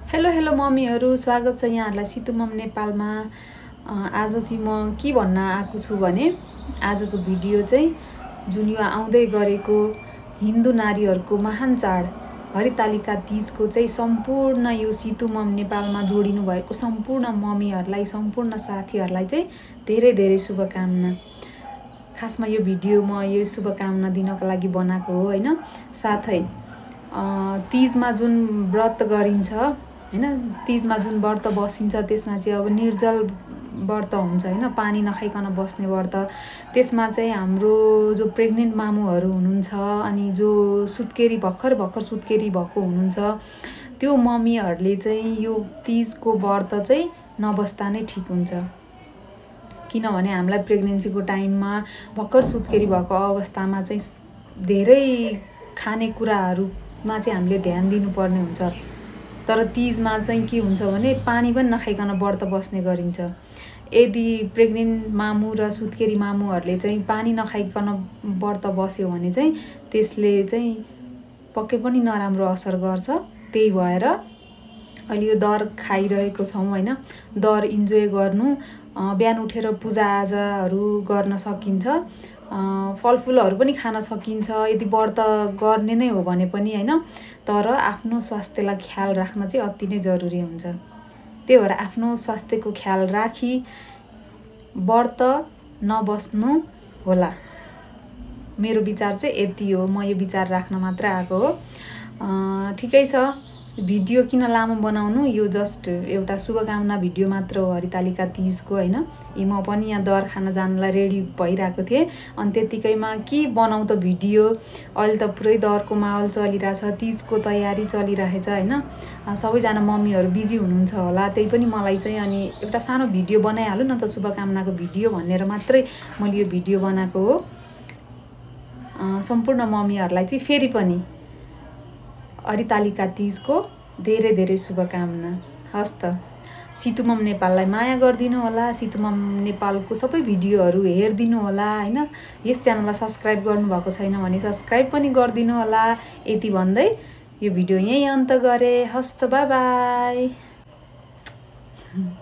Hello hello मम्मीहरु, स्वागत छ यहाँहरुलाई सितु मम नेपालमा। आज चाहिँ म के भन्न आएको छु भने आजको भिडियो चाहिँ जुन यो आउँदै गरेको हिन्दू नारीहरुको महान चाड हरितालिका तीजको चाहिँ सम्पूर्ण यो सितु मम नेपालमा जोडिनु भएको सम्पूर्ण मम्मीहरुलाई, सम्पूर्ण साथीहरुलाई चाहिँ धेरै धेरै शुभकामना। खासमा यो भिडियो म यो शुभकामना दिनको लागि बनाएको हो हैन। साथै तीजमा जुन व्रत गरिन्छ हैन, तीजमा जुन व्रत बसिन्छ त्यसमा चाहिँ अब निर्जल व्रत हुन्छ हैन, पानी नखाइकन बस्ने व्रत। त्यसमा चाहिँ हाम्रो जो प्रेग्नेन्ट मामुहरु हुनुहुन्छ अनि जो सुत्केरी भर्खर सुत्केरी भएको हुनुहुन्छ त्यो मम्मीहरुले चाहिँ यो तीजको व्रत चाहिँ नबस्दा नै ठीक हुन्छ। किनभने हामीलाई प्रेग्नेन्सीको टाइममा भर्खर सुत्केरी भएको अवस्थामा चाहिँ धेरै खानेकुराहरुमा चाहिँ हामीले ध्यान दिनुपर्ने हुन्छ। तर तीजमा चाहिँ के हुन्छ भने पानी पनि नखाइकन व्रत बस्ने गरिन्छ। यदि प्रेग्नेन्ट मामु र सुत्केरी मामुहरुले चाहिँ पानी नखाइकन व्रत बस्यो भने चाहिँ त्यसले चाहिँ पक्कै पनि नराम्रो असर गर्छ। त्यही भएर अहिले यो दर खाइरहेको छौं हैन, दर इन्जोय गर्नु, बिहान उठेर पूजाआजाहरु गर्न सकिन्छ, फलफुलहरु पनि खान सकिन्छ यदि व्रत गर्ने नै हो भने पनि हैन। तर आफ्नो स्वास्थ्यलाई ख्याल राख्न चाहिँ अति नै जरुरी हुन्छ। त्यही भएर आफ्नो स्वास्थ्यको ख्याल राखी व्रत नबस्नु होला। मेरो विचार चाहिँ यति हो, म यो विचार राख्न मात्र आएको हो। ठिकै छ, भिडियो किन लामो बनाउनु, यो जस्ट एउटा शुभकामना भिडियो मात्र हो हरितालिका तीजको हैन। म पनि यहाँ दर खान जानलाई रेडी भइराको थिए अनि त्यतिकैमा के बनाउ त भिडियो। अहिले त पुरै दरको माहौल चलिराछ, तीजको तयारी चलिरहेछ हैन। सबैजना मम्मीहरु बिजी हुनुहुन्छ होला, त्यही पनि मलाई चाहिँ अनि एउटा सानो भिडियो बनाइहालु न त शुभकामनाको भिडियो भनेर मात्रै मैले यो भिडियो बनाएको हो। सम्पूर्ण मम्मीहरुलाई चाहिँ फेरि पनि हरितालिका तीजको धेरै धेरै शुभकामना। हस् त, सितु मम नेपाललाई माया गर्दिनु होला, सितु मम नेपालको सबै भिडियोहरु हेर्दिनु होला हैन। यस च्यानललाई सब्स्क्राइब गर्नुभएको छैन भने सब्स्क्राइब पनि गर्दिनु होला। यति भन्दै यो भिडियो यही अन्त गरे। हस् त, बाइ बाइ।